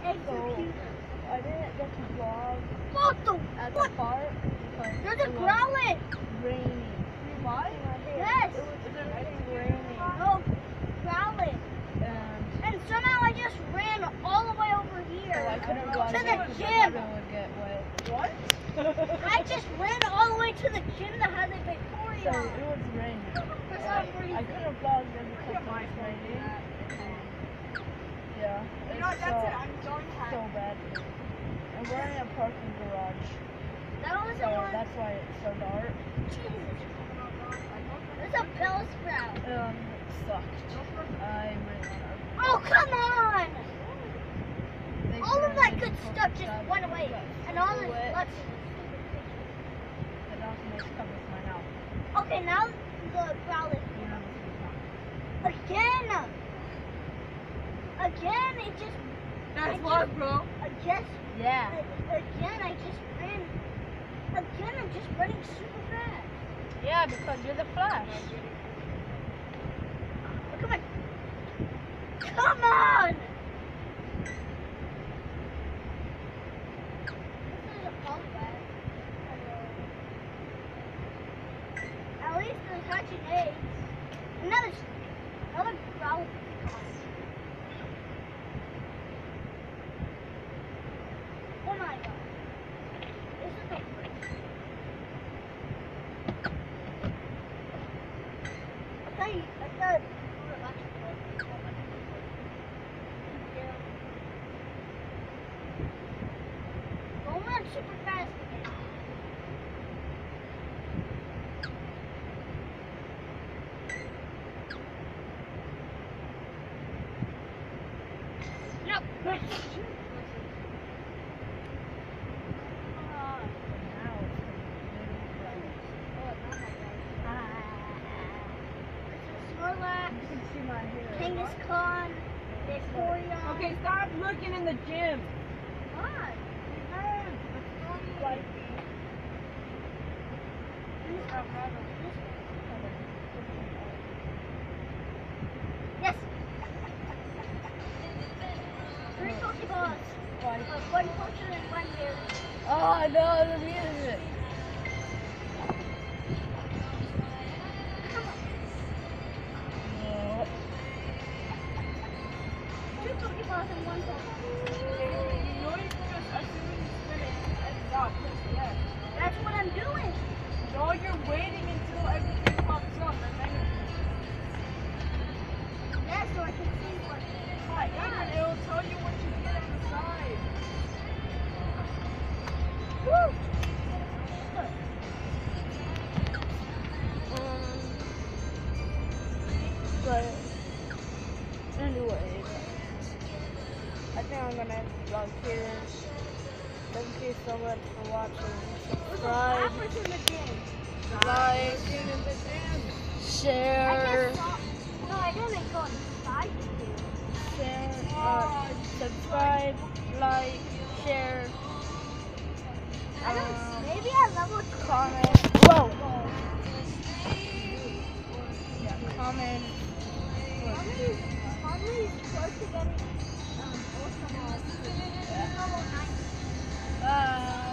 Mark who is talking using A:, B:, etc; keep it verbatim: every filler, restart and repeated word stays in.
A: eggs
B: So,
A: are cute.
B: I didn't get to vlog
A: What the?
B: at
A: What?
B: the park because
A: There's a
B: it was
A: growling.
B: raining. Why?
A: Yes.
B: It was raining.
A: No, growling.
B: And
A: And somehow I just ran all the way over
B: so
A: here
B: I couldn't vlog
A: to
B: it
A: the
B: because
A: gym.
B: it would get wet.
C: What?
A: I just ran all the way to the gym that has a
B: So
A: Victoria.
B: it was raining.
A: For
B: I,
A: some
B: I
A: reason.
B: couldn't vlog it because it was raining. Yeah.
C: You
B: It's
C: know, that's
B: so,
C: it. I'm going to
B: so bad. And we're in a parking garage.
A: That was
B: So
A: the one.
B: that's why it's so dark.
A: Jesus. There's a bell sprout.
B: Um, it sucked. I really wanna.
A: Oh, come on!
B: They
A: All of
B: couldn't
A: that
B: even
A: good
B: post
A: stuff
B: it
A: just
B: up.
A: went away.
B: But
A: And all
B: so
A: this
B: wet.
A: left.
B: The documents come with my house.
A: Okay, now the growl is
B: You know, this is not-
A: again. Again, it just.
C: That's
A: I
C: what,
A: just-
C: bro.
A: I just.
B: Yeah.
A: Again, I just ran. Again, I'm just running super fast.
B: Yeah, because you're the Flash.
A: Oh, come on. Come on! This is a pump bag. At least there's hatching eggs. Another, another growl. Oh my god. This is the first. I thought you, I thought you were electrical. Don't run super fast again. No.
B: Now it's
A: Snorlax,
B: You can see my hair.
A: Kangaskhan, Vaporeon.
C: Okay, stop looking in the gym.
A: Why?
B: Like,
A: Yes. Three Pokeballs.
B: like,
A: Uh, one potion and one berry.
B: oh no, the music.
A: Come on.
B: No.
A: Two Pokeballs and one Pokeball.
C: You know, you just, as soon as you spin it, it's up. Yeah.
A: That's what I'm doing.
C: No, you're waiting until everything pops up and then you
A: Yeah, so I can see what.
C: oh my god, it'll tell you what you get on the side.
A: Woo!
B: Um, but anyway, I think I'm gonna end the vlog here. Thank you so much for watching. Subscribe,
A: Apples in the gym.
B: like,
C: Get in the gym.
A: I
B: share,
A: just saw. No, I didn't go inside the gym.
B: share, uh, subscribe, like, share,
A: I
B: um,
A: don't. Maybe at level two.
B: comment. Whoa. Yeah, comment.
A: Probably, probably close to getting um, ultra mod. Level nine.
B: Bye.